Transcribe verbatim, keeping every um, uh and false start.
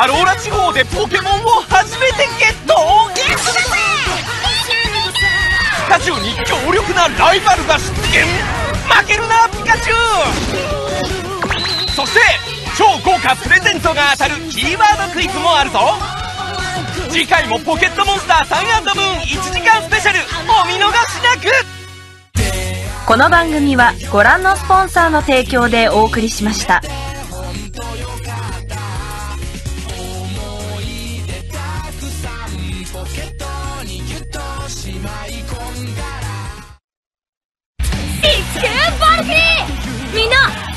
ローラ地方でポケモンを初めてゲット。ゲットだぜ。ピカチュウに強力なライバルが出現。負けるなピカチュウ。そして超豪華プレゼントが当たるキーワードクイズもあるぞ。次回もポケットモンスターサン&ムーンいちじかんスペシャルお見逃しなく。 この番組はご覧のスポンサーの提供でお送りしました。 みんな